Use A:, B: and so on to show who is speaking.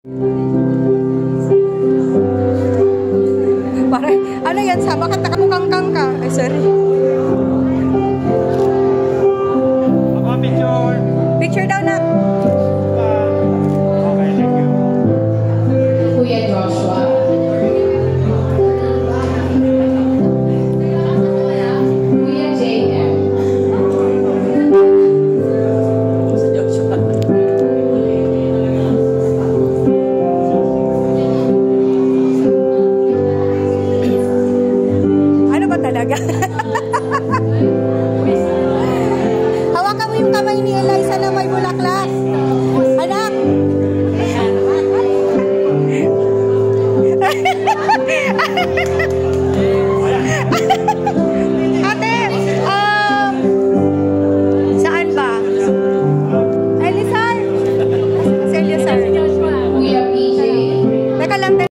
A: Para, ano yan, sa bakit nakamukhang kang ka? Ay, sorry.
B: Picture.
A: Picture daw na.
B: Okay, thank you.
C: Kuya Joshua. Kuya JM.
A: Sa Joshua. Ano ba talaga? Hawakan mo yung kamay ni Eliza na may bulaklak. Anak!